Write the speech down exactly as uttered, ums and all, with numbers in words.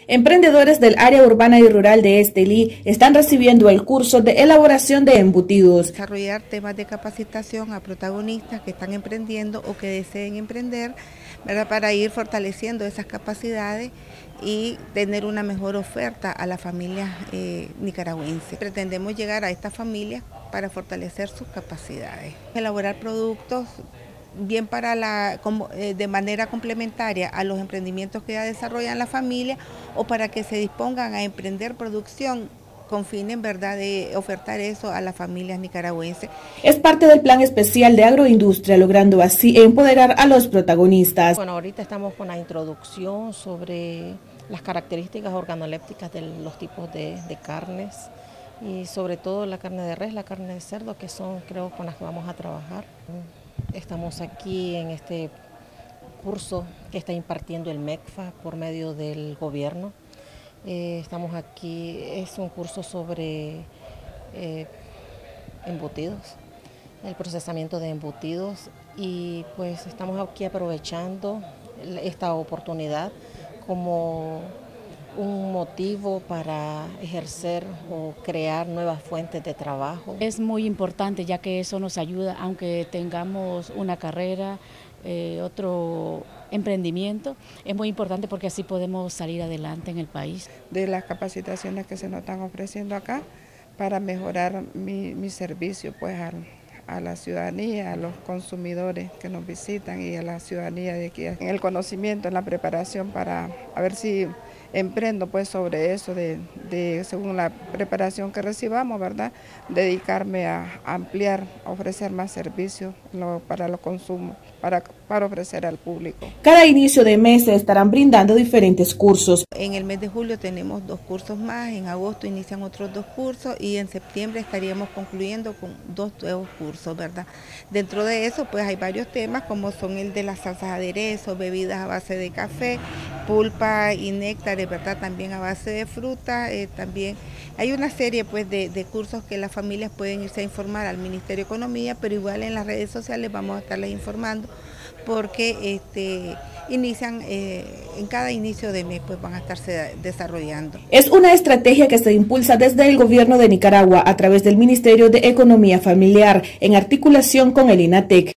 Emprendedores del área urbana y rural de Estelí están recibiendo el curso de elaboración de embutidos. Desarrollar temas de capacitación a protagonistas que están emprendiendo o que deseen emprender, ¿verdad?, para ir fortaleciendo esas capacidades y tener una mejor oferta a las familias eh, nicaragüenses. Pretendemos llegar a estas familias para fortalecer sus capacidades, elaborar productos bien para la, como, eh, de manera complementaria a los emprendimientos que ya desarrollan la familia o para que se dispongan a emprender producción con fin en verdad de ofertar eso a las familias nicaragüenses. Es parte del plan especial de agroindustria, logrando así empoderar a los protagonistas. Bueno, ahorita estamos con la introducción sobre las características organolépticas de los tipos de, de carnes y sobre todo la carne de res, la carne de cerdo, que son creo con las que vamos a trabajar. Estamos aquí en este curso que está impartiendo el MECFA por medio del gobierno. Eh, estamos aquí, es un curso sobre eh, embutidos, el procesamiento de embutidos, y pues estamos aquí aprovechando esta oportunidad como un motivo para ejercer o crear nuevas fuentes de trabajo. Es muy importante, ya que eso nos ayuda, aunque tengamos una carrera, eh, otro emprendimiento, es muy importante porque así podemos salir adelante en el país. De las capacitaciones que se nos están ofreciendo acá para mejorar mi, mi servicio pues al, a la ciudadanía, a los consumidores que nos visitan y a la ciudadanía de aquí, en el conocimiento, en la preparación para a ver si emprendo pues sobre eso, de, de según la preparación que recibamos, ¿verdad?, dedicarme a ampliar, a ofrecer más servicios lo, para los consumos, para, para ofrecer al público. Cada inicio de mes se estarán brindando diferentes cursos. En el mes de julio tenemos dos cursos más, en agosto inician otros dos cursos y en septiembre estaríamos concluyendo con dos nuevos cursos, ¿verdad? Dentro de eso pues hay varios temas como son el de las salsas aderezos, bebidas a base de café, pulpa y néctar, ¿verdad?, también a base de fruta. Eh, también hay una serie pues de, de cursos que las familias pueden irse a informar al Ministerio de Economía, pero igual en las redes sociales vamos a estarles informando porque este, inician, eh, en cada inicio de mes pues van a estarse desarrollando. Es una estrategia que se impulsa desde el gobierno de Nicaragua a través del Ministerio de Economía Familiar en articulación con el INATEC.